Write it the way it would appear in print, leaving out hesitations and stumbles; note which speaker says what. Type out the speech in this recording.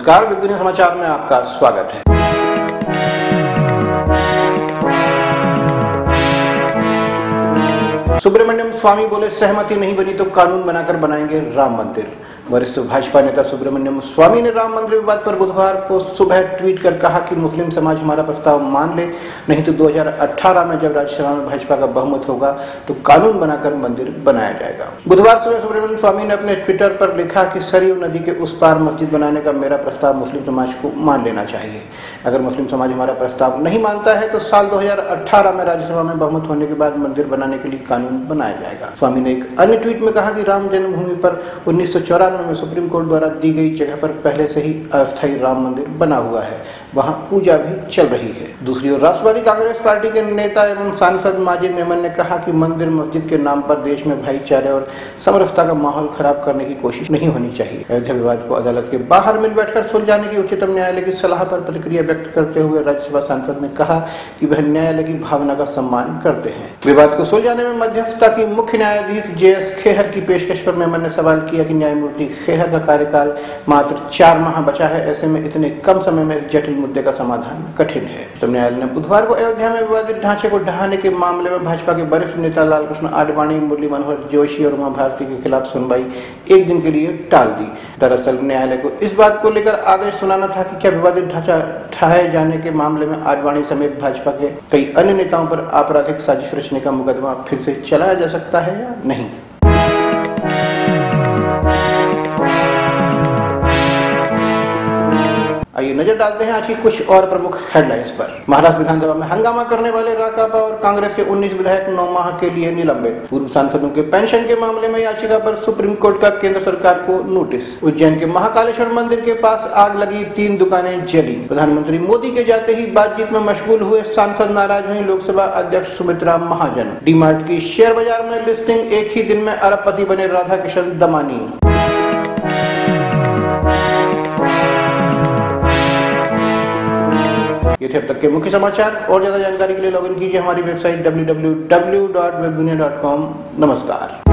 Speaker 1: नमस्कार, वेब दुनिया समाचार में आपका स्वागत है। सुब्रमण्यम स्वामी बोले, सहमति नहीं बनी तो कानून बनाकर बनाएंगे राम मंदिर। वरिष्ठ भाजपा नेता सुब्रमण्यम स्वामी ने राम मंदिर विवाद पर बुधवार को सुबह ट्वीट कर कहा कि मुस्लिम समाज हमारा प्रस्ताव मान ले, नहीं तो 2018 में जब राज्यसभा में भाजपा का बहुमत होगा तो कानून बनाकर मंदिर बनाया जाएगा। बुधवार सुबह सुब्रमण्यम स्वामी ने अपने ट्विटर पर लिखा कि सरयू नदी के उस पार मस्जिद बनाने का मेरा प्रस्ताव मुस्लिम समाज को मान लेना चाहिए। अगर मुस्लिम समाज हमारा प्रस्ताव नहीं मानता है तो साल 2018 में राज्यसभा में बहुमत होने के बाद मंदिर बनाने के लिए कानून बनाया जाएगा। स्वामी ने एक अन्य ट्वीट में कहा कि राम जन्मभूमि पर 1994 में सुप्रीम कोर्ट द्वारा दी गई जगह पर पहले से ही अस्थायी राम मंदिर बना हुआ है, वहां पूजा भी चल रही है। दूसरी ओर राष्ट्रवादी कांग्रेस पार्टी के नेता एवं सांसद माजिद मेमन ने कहा कि मंदिर मस्जिद के नाम पर देश में भाईचारे और समरसता का माहौल खराब करने की कोशिश नहीं होनी चाहिए। अयोध्या विवाद को अदालत के बाहर मिल बैठकर सुलझाने की उच्चतम न्यायालय की सलाह पर प्रतिक्रिया व्यक्त करते हुए राज्यसभा सांसद ने कहा कि वह न्यायालय की भावना का सम्मान करते हैं। विवाद को सुलझाने में मध्यस्थता की मुख्य न्यायाधीश JS खेहर की पेशकश पर मेमन ने सवाल किया कि न्यायमूर्ति खेहर का कार्यकाल मात्र 4 माह बचा है, ऐसे में इतने कम समय में जटिल मुद्दे का समाधान कठिन है। तो न्यायालय ने बुधवार को अयोध्या में विवादित ढांचे को ढहाने के मामले में भाजपा के वरिष्ठ नेता लालकृष्ण आडवाणी, मुरली मनोहर जोशी और उमा भारती के खिलाफ सुनवाई एक दिन के लिए टाल दी। दरअसल न्यायालय को इस बात को लेकर आदेश सुनाना था कि क्या विवादित ढांचा ढहाए जाने के मामले में आडवाणी समेत भाजपा के कई अन्य नेताओं पर आपराधिक साजिश रचने का मुकदमा फिर से चलाया जा सकता है या नहीं। आइए नजर डालते हैं आज की कुछ और प्रमुख हेडलाइंस पर। महाराष्ट्र विधानसभा में हंगामा करने वाले राकापा और कांग्रेस के 19 विधायक 9 माह के लिए निलंबित। पूर्व सांसदों के पेंशन के मामले में याचिका पर सुप्रीम कोर्ट का केंद्र सरकार को नोटिस। उज्जैन के महाकालेश्वर मंदिर के पास आग लगी, 3 दुकानें जली। प्रधानमंत्री मोदी के जाते ही बातचीत में मशगूल हुए सांसद नाराज हुई लोकसभा अध्यक्ष सुमित्रा महाजन। डीमार्ट की शेयर बाजार में लिस्टिंग, एक ही दिन में अरबपति बने राधा किशन दमानी। ये थे अब तक के मुख्य समाचार। और ज्यादा जानकारी के लिए लॉगिन कीजिए हमारी वेबसाइट www.webdunia.com। नमस्कार।